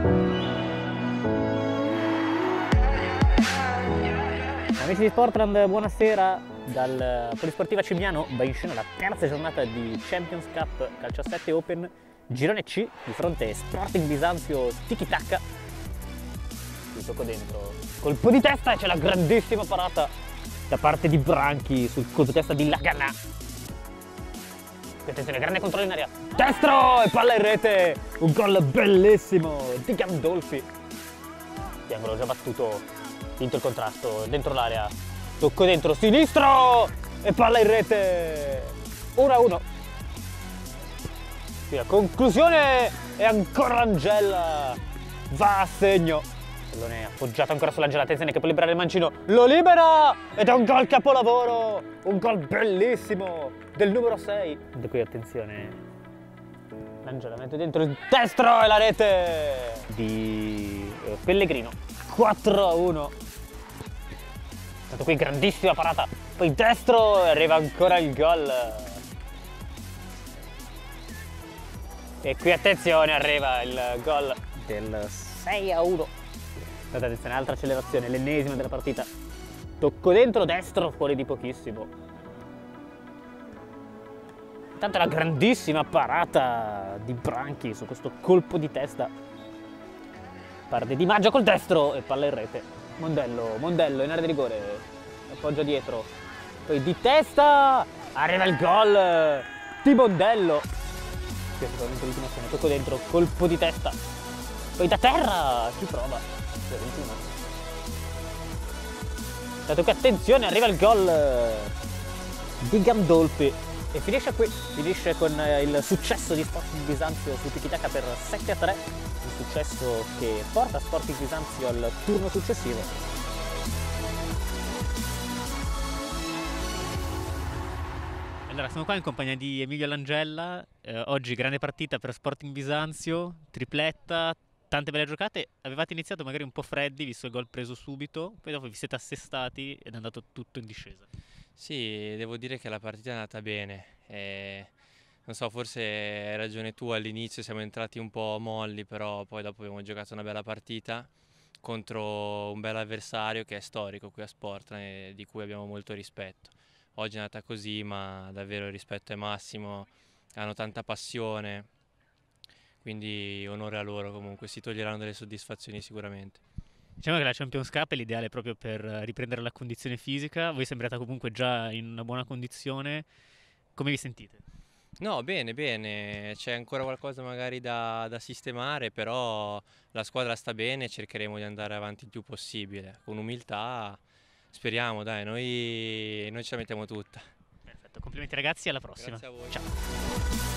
Amici di Sportland, buonasera. Dal Polisportiva Cimiano va in scena la terza giornata di Champions Cup Calcio a 7 Open Girone C, di fronte Sporting Bisanzio Tiki Taka. Qui tocco dentro, colpo di testa e c'è la grandissima parata da parte di Branchi sul colpo di testa di Lagana. Attenzione, grande controllo in aria, destro e palla in rete, un gol bellissimo di Gandolfi. Triangolo già battuto, vinto il contrasto, dentro l'area, tocco dentro, sinistro e palla in rete, 1-1. Qui la conclusione è ancora Angella, va a segno. Pallone appoggiato ancora sull'Angela, attenzione che può liberare il mancino, lo libera ed è un gol capolavoro, un gol bellissimo del numero 6. E qui attenzione, l'Angela mette dentro il destro e la rete di Pellegrino, 4-1. Tanto qui grandissima parata, poi destro e arriva ancora il gol. E qui attenzione, arriva il gol del 6-1. Guardate, attenzione, altra accelerazione, l'ennesima della partita. Tocco dentro, destro, fuori di pochissimo. Intanto la grandissima parata di Branchi su questo colpo di testa. Parte Di Maggio col destro e palla in rete. Mondello in area di rigore, appoggia dietro. Poi di testa, arriva il gol di Mondello. Qui è sicuramente l'ultima azione, tocco dentro, colpo di testa. Poi da terra, ci prova. 21. Dato che attenzione, arriva il gol di Gandolfi e finisce qui, finisce con il successo di Sporting Bisanzio su Tiki Taka per 7-3, un successo che porta Sporting Bisanzio al turno successivo. Allora, siamo qua in compagnia di Emilio Langella, oggi grande partita per Sporting Bisanzio, tripletta, tante belle giocate. Avevate iniziato magari un po' freddi visto il gol preso subito, poi dopo vi siete assestati ed è andato tutto in discesa. Sì, devo dire che la partita è andata bene, non so, forse hai ragione tu, all'inizio siamo entrati un po' molli, però poi dopo abbiamo giocato una bella partita contro un bel avversario che è storico qui a Sportland e di cui abbiamo molto rispetto. Oggi è andata così, ma davvero il rispetto è massimo, hanno tanta passione, quindi onore a loro comunque, si toglieranno delle soddisfazioni sicuramente. Diciamo che la Champions Cup è l'ideale proprio per riprendere la condizione fisica, voi sembrate comunque già in una buona condizione, come vi sentite? No, bene, bene, c'è ancora qualcosa magari da sistemare, però la squadra sta bene, cercheremo di andare avanti il più possibile, con umiltà, speriamo, dai, noi ce la mettiamo tutta. Perfetto, complimenti ragazzi, alla prossima. Grazie a voi. Ciao.